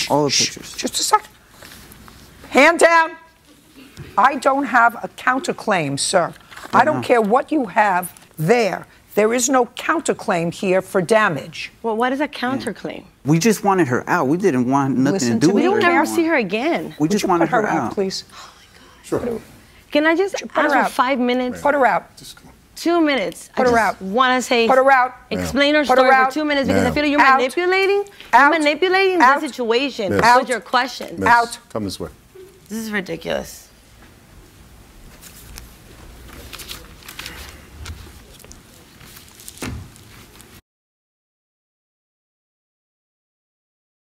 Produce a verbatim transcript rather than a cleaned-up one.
All the pictures. Just a second. Hand down. I don't have a counterclaim, sir. I don't care what you have there. There is no counterclaim here for damage. Well, what is a counterclaim? We just wanted her out. We didn't want nothing Listen to do to with me. her. We don't ever anymore. see her again. We just Would you wanted put her, her out, out. please. Sure. Can I just Put her ask for out. five minutes? Put her out. Two minutes. Put I her just out. want to say. Put her out. Explain her Put her story out. for two minutes because I Ma'am. feel like you're Out. manipulating. Out. You're manipulating Out. the situation Miss. with Out. your question. Miss, Out. Come this way. This is ridiculous.